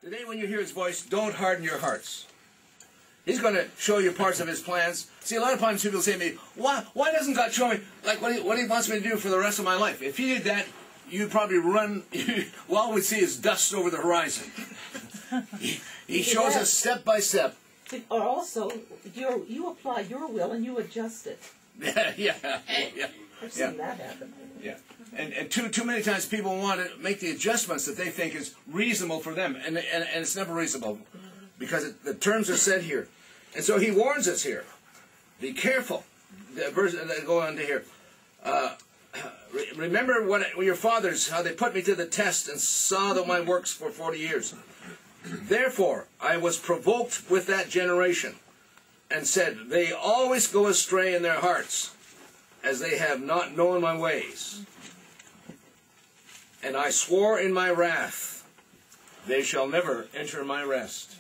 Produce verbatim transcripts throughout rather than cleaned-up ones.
Today when you hear his voice, don't harden your hearts. He's going to show you parts of his plans. See, a lot of times people say to me, why, why doesn't God show me like what he, what he wants me to do for the rest of my life? If he did that, you'd probably run, well, all we'd see is dust over the horizon. He, he shows us step by step. Or also, you you apply your will and you adjust it. Yeah, yeah, yeah. I've seen yeah. that happen. Yeah, and and too too many times people want to make the adjustments that they think is reasonable for them, and and, and it's never reasonable because it, the terms are set here, and so he warns us here: be careful. The verse that go on to here. Uh, re remember what your fathers, how they put me to the test and saw that my works for forty years. Therefore I was provoked with that generation, and said, they always go astray in their hearts, as they have not known my ways. And I swore in my wrath, they shall never enter my rest.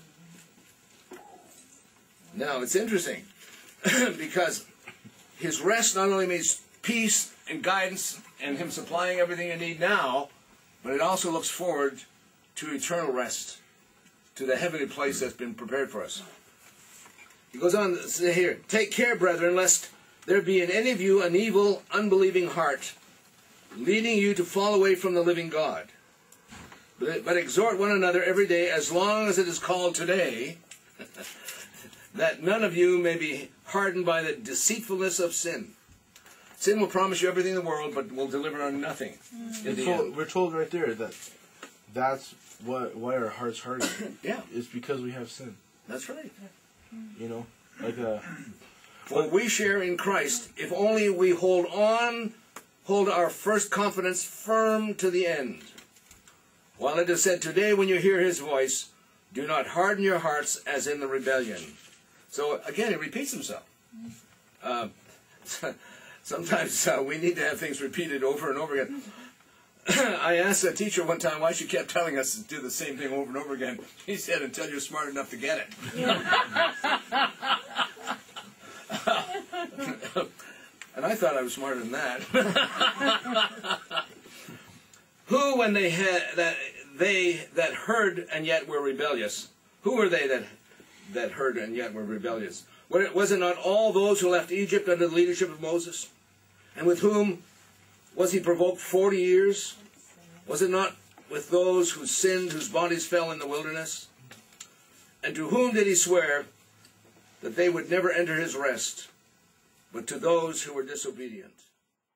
Now, it's interesting, because his rest not only means peace and guidance, and him supplying everything you need now, but it also looks forward to eternal rest, to the heavenly place that's been prepared for us. He goes on to say here, take care, brethren, lest there be in any of you an evil, unbelieving heart, leading you to fall away from the living God. But, but exhort one another every day, as long as it is called today, that none of you may be hardened by the deceitfulness of sin. Sin will promise you everything in the world, but will deliver on nothing. Mm. In the told, end. We're told right there that that's what why our hearts harden. Yeah, it's because we have sin. That's right. You know, like a. For we share in Christ, if only we hold on, hold our first confidence firm to the end. While it is said, today when you hear his voice, do not harden your hearts as in the rebellion. So again, he repeats himself. Uh, sometimes uh, we need to have things repeated over and over again. I asked a teacher one time why she kept telling us to do the same thing over and over again. He said, until you're smart enough to get it. And I thought I was smarter than that. Who, when they had that they that heard and yet were rebellious, who were they that that heard and yet were rebellious? Was it not all those who left Egypt under the leadership of Moses, and with whom was he provoked forty years? Was it not with those who sinned, whose bodies fell in the wilderness? And to whom did he swear that they would never enter his rest, but to those who were disobedient?